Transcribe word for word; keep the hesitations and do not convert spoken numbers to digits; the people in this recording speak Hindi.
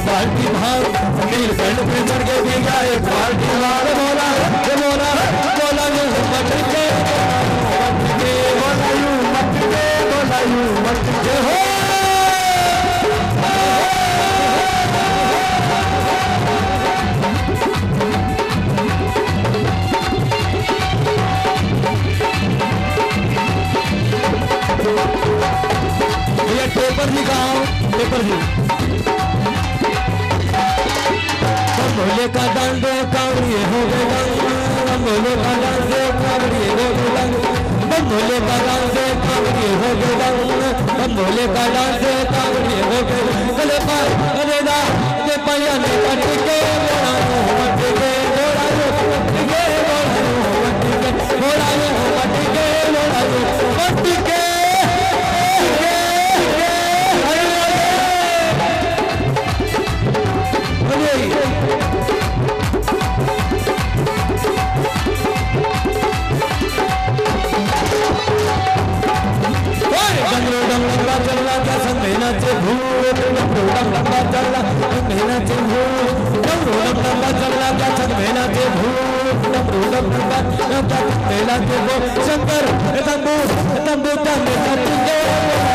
बाल्टी भाग नीलकंठ पे चढ़ के भी गया एक बाल्टी भाग बोला बोला बोला यूं मत के बोला यूं मत के बोला यूं मत के हो ये पेपर जी गाओ पेपर जी भोले का डांडे कावड़िए हो गए भोले का डांडे कावड़िए हो गए भोले का डांडे कावड़िए हो गए भोले का डांडे कावड़िए हो गए गले पर अरे दा के पैया ने कट के बोला मट के बोला मट के बोला मट के बोला मट के बोला मट के मेहनत भूत लंबा चला मेहनत भूत लंबा चला क्या छत मेहनत भूत लंबा मेहनत भूत शंकर तंबू तंबू तंबू